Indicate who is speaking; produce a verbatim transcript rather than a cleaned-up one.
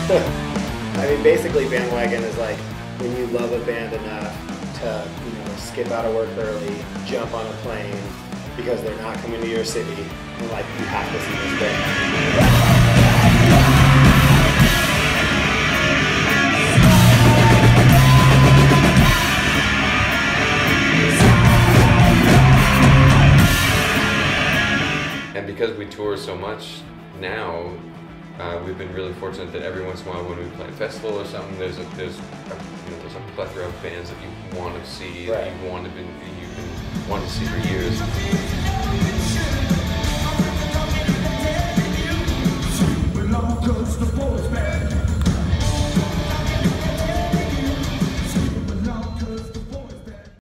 Speaker 1: I mean, basically, Bandwagon is like when you love a band enough to, you know, skip out of work early, jump on a plane because they're not coming to your city, and like you have to see this band.
Speaker 2: And because we tour so much now, uh, we've been really fortunate that every once in a while when we play a festival or something, there's a there's a, you know, there's a plethora of bands that you want to see,
Speaker 1: right.
Speaker 2: that you want to be, you've been wanting to see for years.